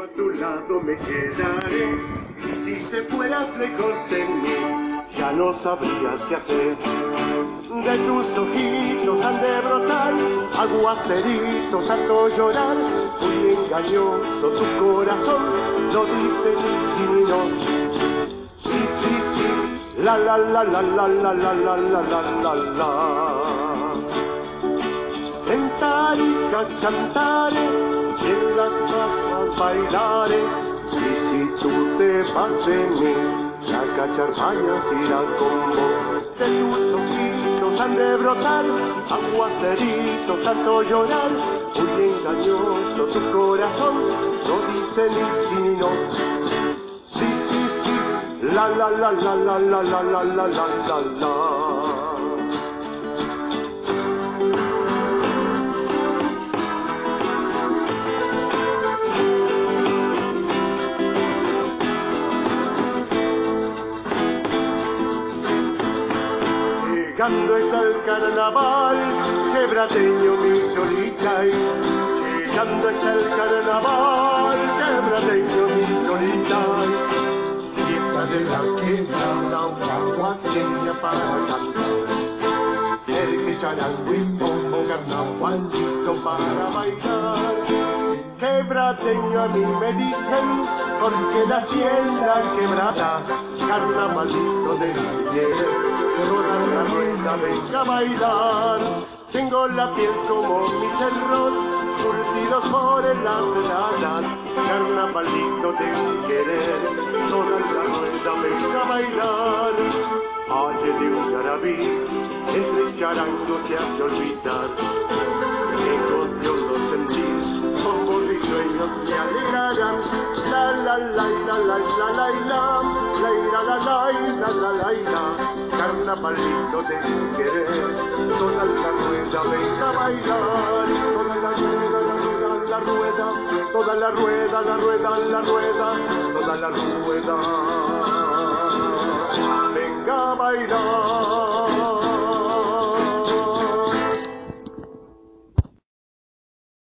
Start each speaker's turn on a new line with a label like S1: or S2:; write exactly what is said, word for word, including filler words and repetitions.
S1: A tu lado me quedaré, y si te fueras lejos de mí, ya no sabrías qué hacer. De tus ojitos han de brotar aguaceritos, tanto llorar. Muy engañoso tu corazón, no dice ni sí ni no. Sí, sí, sí, la la la la la la la la la la la la. Cantarica, cantare, y en las masas bailaré. Y si tú te vas de mí, la cacharpayas irá con vos. De tus ojitos han de brotar aguacerito, tanto llorar. Muy engañoso tu corazón, no dice ni sí ni no. Sí, sí, sí, la la la la la la la la la la la la. Llegando está el carnaval, quebradeño mi cholita. Llegando está el carnaval, quebradeño mi cholita. Fiesta de la quebrada, una guaqueña para cantar. El que charango y bombo, carnavalito para bailar. Quebradeño a mí me dicen, porque nací en la quebrada. Carnavalito de mi piel, toda la rueda venga a bailar. Tengo la piel como mi cerros, curtidos por las heladas. Carnavalito de mi querer, toda la rueda venga a bailar. Valle de un yarabí, entre charangos se ha de olvidar. Que Dios lo sentir, como risueños me alegrarán. La la la la la la la la, la la la la la la la. Carnavalito de mi querer, toda la rueda venga a bailar. Toda la rueda, la rueda, la rueda, toda la rueda, la rueda, la rueda, toda la rueda venga a bailar.